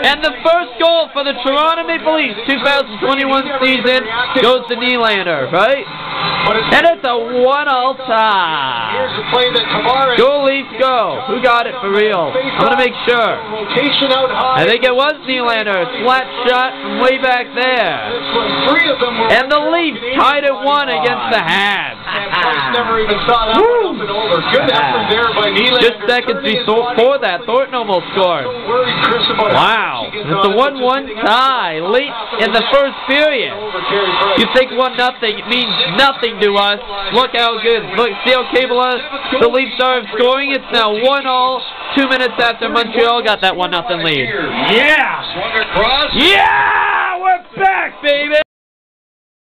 And the first goal for the Toronto Maple Leafs 2021 season goes to Nylander, right? And it's a 1-all tie. Go Leafs, go. Who got it for real? I'm going to make sure. I think it was Nylander. Flat shot from way back there. And the Leafs tied at 1 against the Habs. Just seconds before that, Thornton almost scored. Wow. It's a 1-1 tie. Late in the first period. You think 1-0, it means nothing to us. Look how good. Look, see how capable the Leafs are of scoring. It's now 1-all. 2 minutes after Montreal got that 1-0 lead. Yeah! Yeah! We're back, baby!